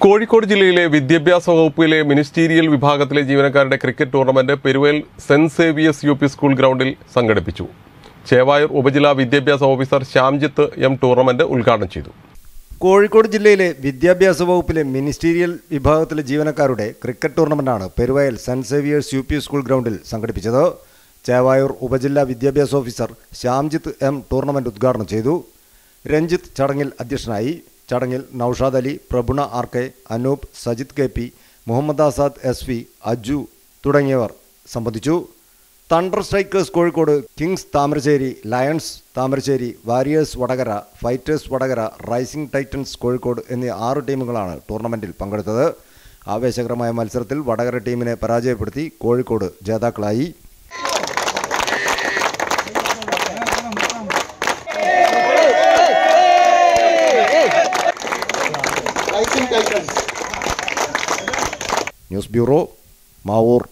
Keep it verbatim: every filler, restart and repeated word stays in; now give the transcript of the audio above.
കോഴിക്കോട് ജില്ലയിലെ വിദ്യാഭ്യാസ വകുപ്പിലെ മിനിസ്റ്റീരിയൽ വിഭാഗത്തിലെ ജീവനക്കാരുടെ ക്രിക്കറ്റ് ടൂർണമെന്റ് പെരുവേൽ സെന്റ് സേവിയേഴ്സ് യു പി സ്കൂൾ ഗ്രൗണ്ടിൽ സംഘടിപ്പിച്ചു. ചേവായൂർ ഉപജില്ലാ വിദ്യാഭ്യാസ ഓഫീസർ ശ്യാംജിത്ത് എം ടൂർണമെന്റ് ഉദ്ഘാടനം ചെയ്തു. കോഴിക്കോട് ജില്ലയിലെ വിദ്യാഭ്യാസ വകുപ്പിലെ മിനിസ്റ്റീരിയൽ വിഭാഗത്തിലെ ജീവനക്കാരുടെ ക്രിക്കറ്റ് ടൂർണമെന്റാണ് പെരുവേൽ സെന്റ് സേവിയേഴ്സ് യു പി സ്കൂൾ ഗ്രൗണ്ടിൽ സംഘടിപ്പിച്ചത്. ചേവായൂർ ഉപജില്ലാ വിദ്യാഭ്യാസ ഓഫീസർ ശ്യാംജിത്ത് എം ടൂർണമെന്റ് ഉദ്ഘാടനം ചെയ്തു. രഞ്ജിത്ത് ചടങ്ങിൽ അധ്യക്ഷനായി. ചടങ്ങിൽ Noushad Ali, Prabhuna R K, Anoop, Sajith K P, Muhammad Azad S V, Aju തുടങ്ങിയവർ സംബന്ധിച്ചു. Thunder strikers Kozhikode, kings Thamarassery, lions Thamarassery, warriors Vadakara, fighters Vadakara, rising titans Kozhikode എന്നീ ആറ് ടീമുകളാണ് ടൂർണമെന്റിൽ പങ്കെടുത്തത്. ആവേശകരമായ മത്സരത്തിൽ വടകര ടീമിനെ പരാജയപ്പെടുത്തി കോഴിക്കോട് ജേതാക്കളായി. News bureau, Mavoor.